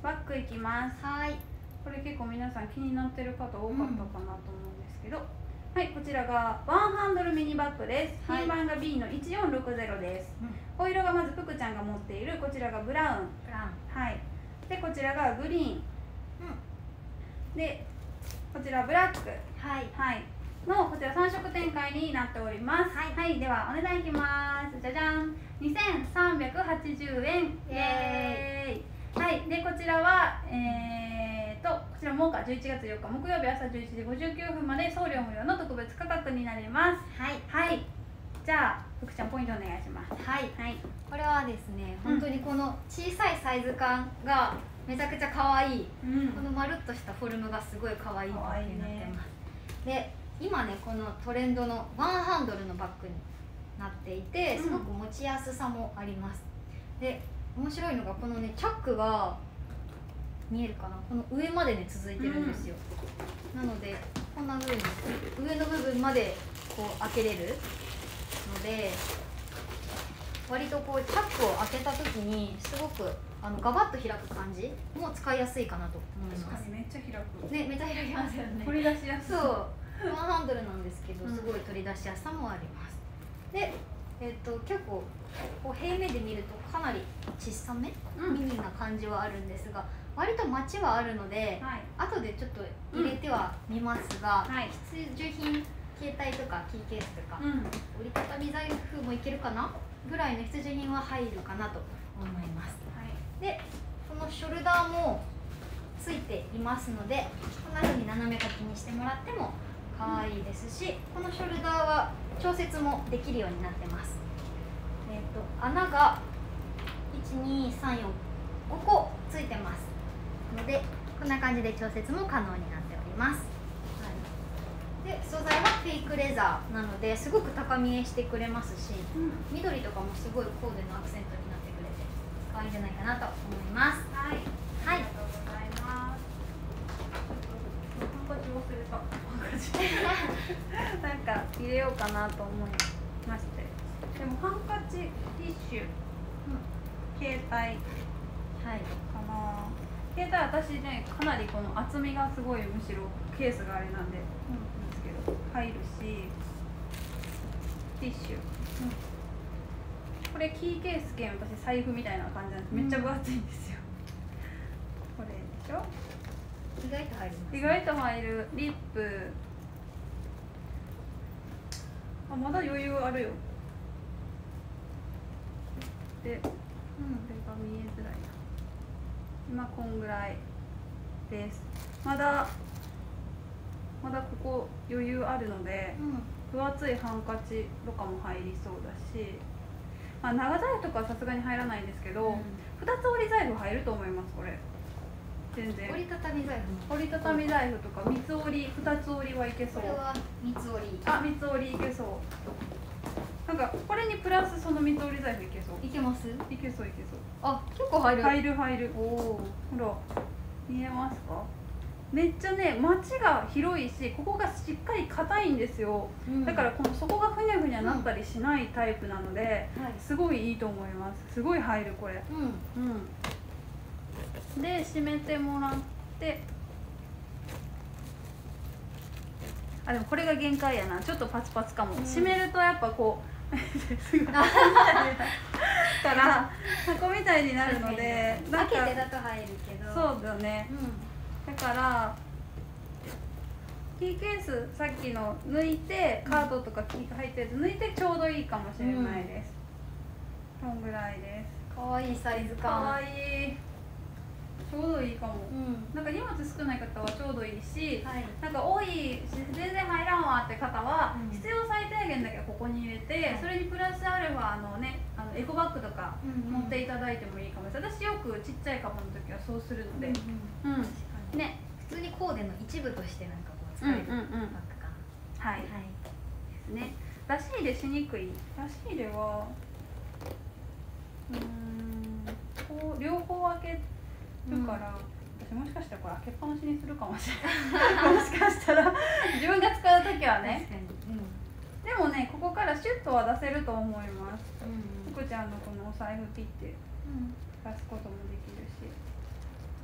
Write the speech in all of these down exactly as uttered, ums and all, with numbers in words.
バッグいきます。 はい。 これ結構皆さん気になってる方多かったかなと思うんですけど、うん、はい、こちらがワンハンドルミニバッグです。品番が ビーのいちよんろくゼロです。うん、お色がまずぷくちゃんが持っているこちらがブラウン。 ブラウン。 はい。でこちらがグリーン。うん。でこちらブラック。 はい。 はい。のこちらさん色展開になっております。はい。はい、ではお値段いきます。じゃじゃん。にせんさんびゃくはちじゅうえん。イエーイ。はい。でこちらはえーとこちらもじゅういちがつよっか木曜日朝じゅういちじごじゅうきゅうふんまで送料無料の特別価格になります。はい。はい。じゃあ福ちゃんポイントお願いします。 はい。はい。これはですね、本当にこの小さいサイズ感がめちゃくちゃ可愛い。うん、このまるっとしたフォルムがすごい可愛いバッグになってます。ね、で、今ねこのトレンドのワンハンドルのバッグになっていて、すごく持ちやすさもあります。で、面白いのがこのねチャックが見えるかな、この上までね続いてるんですよ。うん、なのでこんな風に上の部分までこう開けれるので、割とこうチャックを開けた時にすごくあのガバッと開く感じも使いやすいかなと思います。 確かにめっちゃ開く。 ね、めっちゃ開きますよね。 取り出しやすい。 そう、ワンハンドルなんですけど、すごい取り出しやすさもあります。で、えっと結構こう平面で見るとかなり小さめ、うん、ミニな感じはあるんですが、割と待ちはあるので、はい、後でちょっと入れてはみますが、うん、はい、必需品、携帯とかキーケースとか、うん、折りたたみ財布もいけるかなぐらいの必需品は入るかなと思います。はい、でこのショルダーもついていますので、こんな風に斜め書きにしてもらっても可愛いですし、このショルダーは調節もできるようになってます。えーと、穴がいちにさんよんごこついてますので、こんな感じで調節も可能になっております。はい、で素材はフェイクレザーなのですごく高見えしてくれますし、うん、緑とかもすごいコーデのアクセントになってくれて可愛いんじゃないかなと思います。はい、はい、ありがとうございます。 ハンカチ忘れた。ハンカチなんか入れようかなと思いまして、でもハンカチ、ティッシュ、うん、携帯、はい、かな。携帯私ねかなりこの厚みがすごい、むしろケースがあれなんで、うん、ですけど入るし、ティッシュ、うん、これキーケース兼私財布みたいな感じなんです。めっちゃ分厚いんですよ。これでしょ。 意外と入ります、ね、 意外と入る。リップ、あ、まだ余裕あるよ。で、うん、これが見えづらいな。今こんぐらいです。まだまだここ余裕あるので、うん、分厚いハンカチとかも入りそうだし、まあ、長財布とかはさすがに入らないんですけど、うん、ふたつ折り財布入ると思います。これ全然折りたたみ財布、 折りたたみ財布とか三つ折り、二つ折りはいけそう。 これは三つ折り、 あ、三つ折りいけそう。なんかこれにプラスその三つ折り財布いけそう。 いけます？ いけそういけそう。 あ、結構入る。 入る入る。おお、ほら見えますか？めっちゃね、街が広いし、ここがしっかり硬いんですよ。うん、だからこの底がふにゃふにゃなったりしないタイプなので、うん、はい、すごいいいと思います。すごい入るこれ。うん、うん、で閉めてもらって、あ、でもこれが限界やな。ちょっとパツパツかも。うん、閉めるとやっぱこうすごいから箱みたいになるので、 開けてだと入るけど、 そうだね、うん、だからキーケースさっきの抜いて、カードとかキーが入ってるやつ抜いてちょうどいいかもしれないです。こ、うん、んぐらいです。 かわいいサイズ感。 かわいい。ちょうどいいかも。うん、なんか荷物少ない方はちょうどいいし、はい、なんか多い全然入らんわって方は、うん、必要最低限だけここに入れて、はい、それにプラスアルファのね、あのエコバッグとか持っていただいてもいいかもです。私よくちっちゃいカバンの時はそうするので、うん、うん、確かにね、 普通にコーデの一部としてなんかこう使えるバッグかな。 はい、はい、ですね。出し入れしにくい。出し入れはうーん、こう両方開けるから、うん、私もしかしたらこれ開けっぱなしにするかもしれないもしかしたら自分が使う時はね、うん、でもね、ここからシュッとは出せると思います。ふくちゃんのこのお財布ピッて出すこともできるし、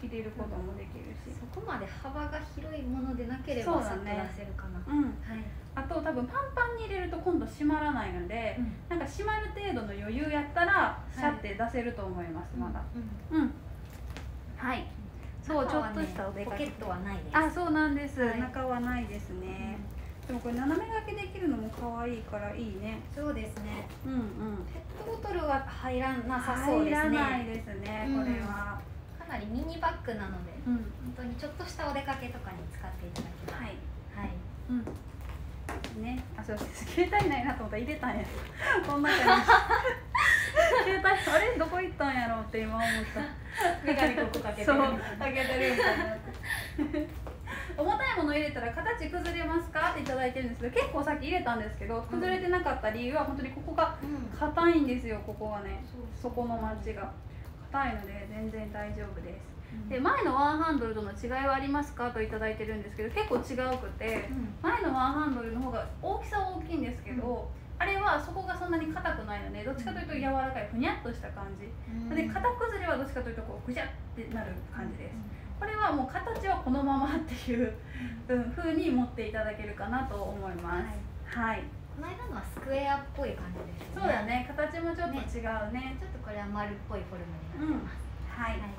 入れることもできるし、 そこまで幅が広いものでなければさっと出せるかな。 うん、 はい。 あと多分パンパンに入れると今度閉まらないので、うん、なんか閉まる程度の余裕やったらシャッて出せると思います、はい、まだ。うん、うん、はい。そう、ちょっとしたお出かけ。 ポケットはないです。 あ、そうなんです。はい、中はないですね。うん、でもこれ斜め掛けできるのも可愛いからいいね。 そうですね。 うんうん。 ペットボトルは入らなさそうですね。 入らないですね。これは、 うん、かなりミニバッグなので、うん、本当にちょっとしたお出かけとかに使っていただきます。はい。はい。うん。 ね、あ、そうです。携帯ないなと思ったら入れたんや。こんな感じ。携帯あれどこ行ったんやろうって今思った。 メガネここかけてる。 そう、かけてるみたいな。重たいもの入れたら形崩れますかっていただいてるんですけど、結構さっき入れたんですけど崩れてなかった理由は本当にここが硬いんですよ。ここがね、そこのマッチが硬いので全然大丈夫です。で、前のワンハンドルとの違いはありますかといただいてるんですけど、結構違うくて、うん、前のワンハンドルの方が大きさは大きいんですけど、うん、あれはそこがそんなに硬くないのでどっちかというと柔らかいふにゃっとした感じ、うん、で型崩れはどっちかというとこうぐじゃってなる感じです、うん、これはもう形はこのままっていう風に持っていただけるかなと思います。はい、はい、 この間のはスクエアっぽい感じですね。 そうだね、形もちょっと違う ね, ねちょっとこれは丸っぽいフォルムになってます、うん、はい、はい、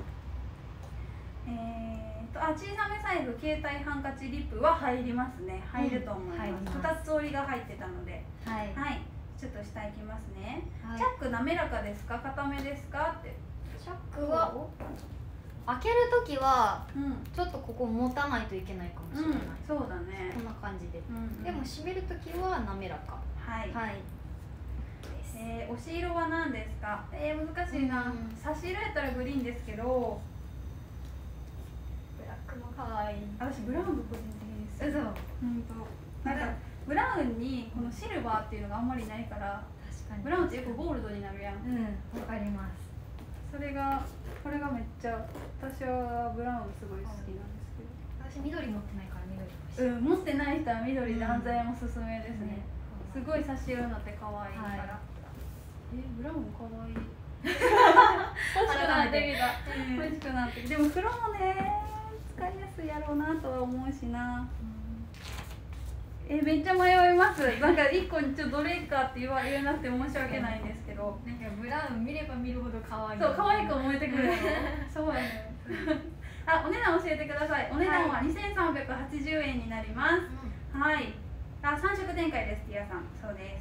えーとあ小さめサイズ携帯ハンカチリップは入りますね。入ると思います。ふた、うん、つ折りが入ってたので、はい、はい、ちょっと下いきますね、はい、チャック滑らかですか硬めですかって。 チャックは開けるときはちょっとここ持たないといけないかもしれない、うん、 そうだね、 こんな感じで、うんうん、でも閉めるときは滑らか。はい、はい、 えー、押し色は何ですか。えー、難しいな、うん、差し色やったらグリーンですけどかわいい。 私ブラウンが個人的です。 そう。 本当。なんかブラウンにこのシルバーっていうのがあんまりないから。確かに。ブラウンってよくゴールドになるやん。うん。 わかります。 それがこれがめっちゃ私はブラウンすごい好きなんですけど。 私緑持ってないから緑欲しい。 うん、持ってない人は緑で安全もおすすめですね。すごい差し色になって可愛いから。え、ブラウン可愛い。欲しくなってきた。欲しくなってきた。でも黒もね。使いやすいやろうなとは思うしな、うん、えめっちゃ迷います。なんか一個にちょっとどれかって言わ言えなくて申し訳ないんですけど、 なんかブラウン見れば見るほど可愛い。 そう可愛く思えてくるのそうやねあ、お値段教えてください。お値段はにせんさんびゃくはちじゅうえんになります、うん、はい。あ、さん色展開です。ティアさん、そうです。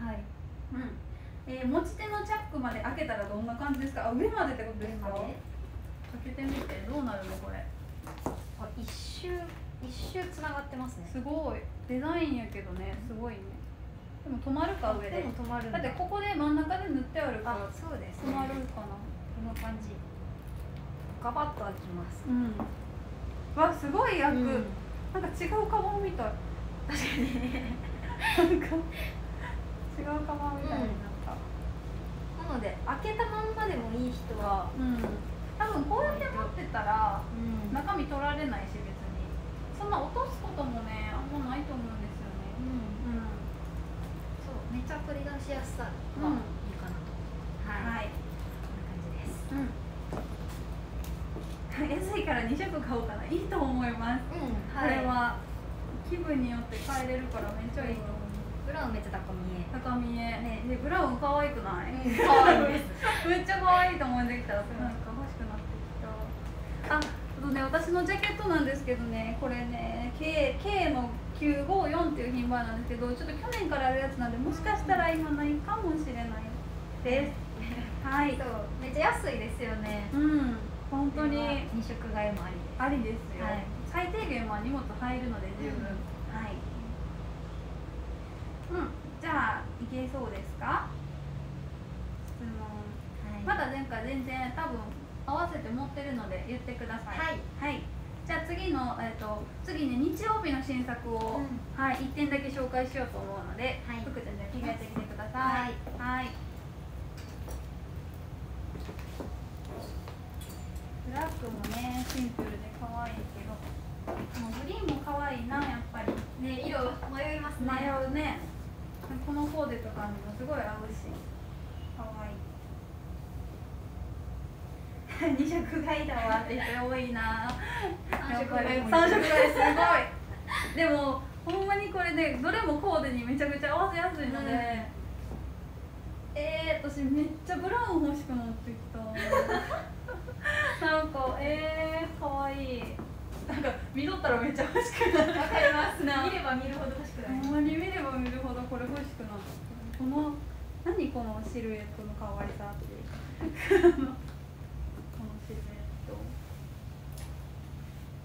はい、うん。えー、持ち手のチャックまで開けたらどんな感じですか。あ、上までってことですか。開けてみてどうなるのこれ。 あ、一周一周つながってますね。 すごいデザインやけどね、すごいね。でも止まるか上で。 でも止まるんだ。 だってここで真ん中で塗ってあるから。 あ、そうです、ね。 止まるかな。 この感じ。ガバッと開きます。 うん。わ、すごい開く。うん、なんか違うカバンみたい。 確かに。 なんか違うカバンみたいになった。 うん、なので開けたまんまでもいい人は。うん。 多分こうやって持ってたら、うん、中身取られないし別にそんな落とすこともねあんまないと思うんですよね。うん、うん、 そうめっちゃ取り出しやすさがいいかなと、うん、はい、はい、こんな感じです。 うん、安いからに色買おうかな。いいと思います、うん、はい、これは気分によって変えれるからめっちゃいいと思う。 ブラウンめっちゃ高見え高見え、ね、でブラウン可愛くない？ うん、可愛いですめっちゃ可愛いと思ってきた。なんか欲しくなってきた。あ、あとね、私のジャケットなんですけどね、これね K, K のきゅうごよんっていう品番なんですけど、ちょっと去年からあるやつなんでもしかしたら今ないかもしれないですはい。 そうめっちゃ安いですよね。 うん、本当にに色買いもありです。 ありですよ、はい、最低限は荷物入るので十分、うん、はい。うん、じゃあいけそうですか。質問、はい、まだ前回全然多分合わせて持ってるので言ってください。はい、はい、じゃあ次の、えー、と次ね日曜日の新作を、うん、はい、いってんだけ紹介しようと思うので、はい、福ちゃんじゃあ着替えてきてください。はい、はい、ブラックもねシンプルで可愛いけど、もうグリーンも可愛いなやっぱりね。色迷いますね。 迷うね。このコーデとかにもすごい合うし可愛いに食買いだわって人多いな。 さん食買いさん食買いすごい。でもほんまにこれね、どれもコーデにめちゃくちゃ合わせやすいので、うん、えー、私めっちゃブラウン欲しくなってきた。なんかえー、かわいい。なんか見とったらめっちゃ欲しくなる。わかりますな。 見れば見るほど欲しくなる。 ほんまに見れば見るほどこれ欲しくなる。この何このシルエットの可愛さっていうか。このシルエット。え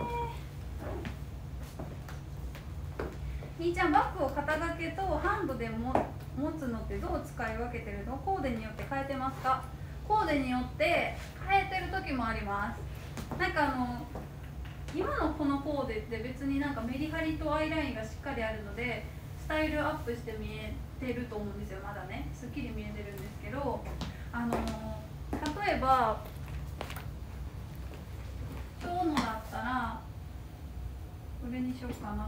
ー。みーちゃん、バッグを肩掛けとハンドでも持つのってどう使い分けてるの？コーデによって変えてますか？コーデによって変えてる時もあります。なんかあの今のこのコーデって別になんかメリハリとアイラインがしっかりあるのでスタイルアップして見えてると思うんですよ。まだねすっきり見えてるんですけど、あの例えば今日のだったらこれにしようかな。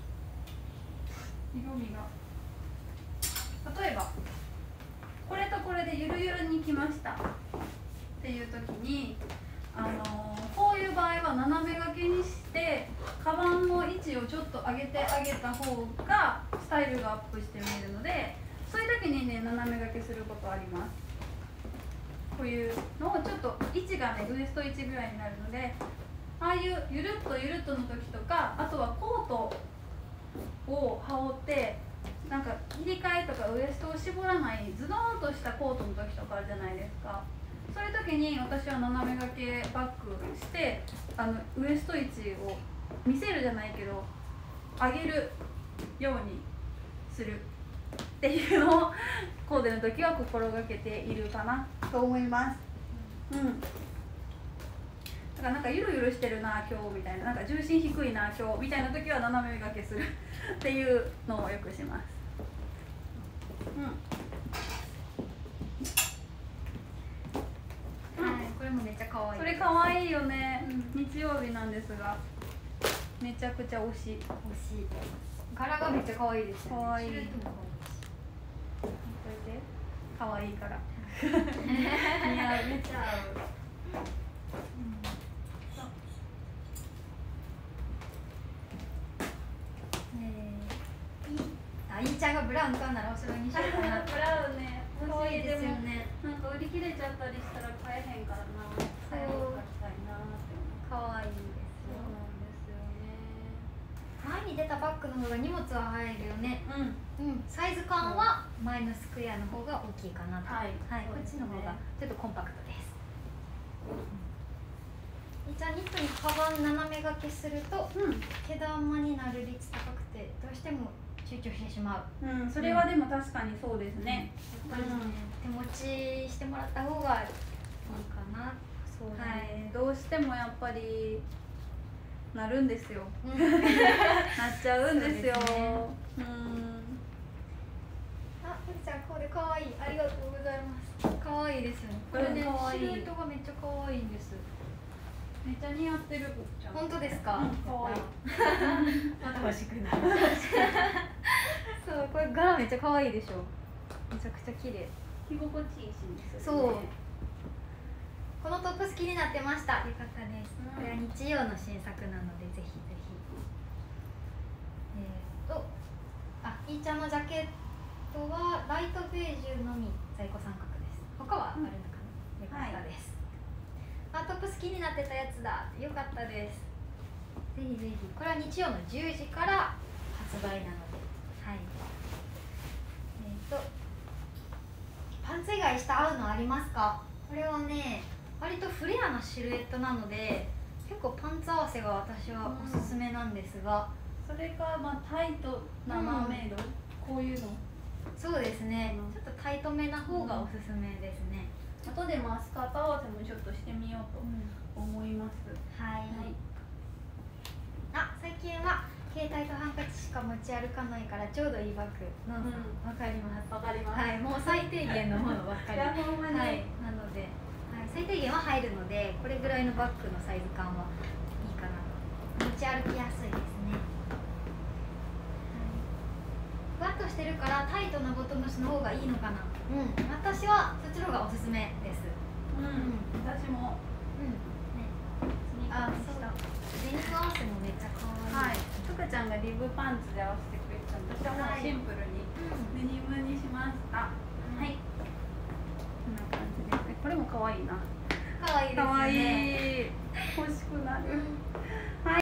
色味が例えばこれとこれでゆるゆるにきましたっていう時に、あのこういう場合は斜め掛けにしてカバンの位置をちょっと上げてあげた方がスタイルがアップして見えるので、そういう時にね斜め掛けすることあります。こういうのをちょっと位置がねウエスト位置ぐらいになるので、ああいうゆるっとゆるっとの時とか、あとはコートを羽織ってなんか切り替えとかウエストを絞らないズドーンとしたコートの時とかあるじゃないですか。そういう時に私は斜め掛けバッグしてあのウエスト位置を見せるじゃないけど上げるようにするっていうのをコーデの時は心がけているかなと思います。うん。だからなんかゆるゆるしてるな今日みたいな、なんか重心低いな今日みたいな時は斜め掛けするっていうのをよくします。うん。 これもめっちゃ可愛い。 それ可愛いよね、うん、日曜日なんですがめちゃくちゃ推し。 推し。柄がめっちゃ可愛いですよね。 可愛い。これで可愛いから。似合う、めっちゃ合う。 あ、いいちゃんがブラウン買うならおそろいにしようかな。 ブラウンね、 可愛いですよね。 なんか売り切れちゃったりしたら買えへんからな。買えへんかったいなって。 可愛いですよ。 そうなんですよね。 前に出たバッグの方が荷物は入るよね。 うん。 うん。サイズ感は前のスクエアの方が大きいかなと。 はい。 はい。こっちの方がちょっとコンパクトです。じゃあニットにカバン斜め掛けすると、うん、毛玉になる率高くてどうしても躊躇してしまう。 うん、それはでも確かにそうですね。 やっぱりね、手持ちしてもらった方がいいかな。そうだね。 はい、どうしてもやっぱりなるんですよ。なっちゃうんですよ。うん。 あ、ふりちゃんコーデ可愛い。ありがとうございます。可愛いですよね。これね、シルエットがめっちゃ可愛いんです。 めっちゃ似合ってるぶっちゃん。 本当ですか？ うん、可愛い。 また欲しくなる。そう、これ柄めっちゃ可愛いでしょ。めちゃくちゃ綺麗。 着心地いいしですよね。そう。このトップス気になってました。よかったです。これは日曜の新作なのでぜひぜひ。えっと、あ、いーちゃんのジャケットはライトベージュのみ在庫三角です。他はあるのかな？よかったです。あ、トップス気になってたやつだ。よかったです。ぜひぜひ。これは日曜のじゅうじから発売なので。はい。えっと、パンツ以外下合うのありますか？これはね、割とフレアなシルエットなので、結構パンツ合わせが私はおすすめなんですが。 うん、それがまあタイトなマーメイド、うん、こういうの。 そうですね。ちょっとタイトめな方がおすすめですね。 あとでまあスカート合わせもちょっとしてみようと思います。うん、 はい。はい、あ、最近は携帯とハンカチしか持ち歩かないからちょうどいいバッグ。わ、うん、かります。 わかります。 はい、もう最低限のものばっかり。 いや、ほんまに。 はい、なので、はい、最低限は入るので、これぐらいのバッグのサイズ感はいいかなと。持ち歩きやすいですね。ふわっとしてるからタイトなボトムスの方がいいのかな。うん、私はそっちの方がおすすめです。 うん、うん、私もリブパンツで合わせてくれてたので、私はもうシンプルにデニムにしました。はい、こんな感じですね。これも可愛いな。 可愛いですね。 可愛い。欲しくなる。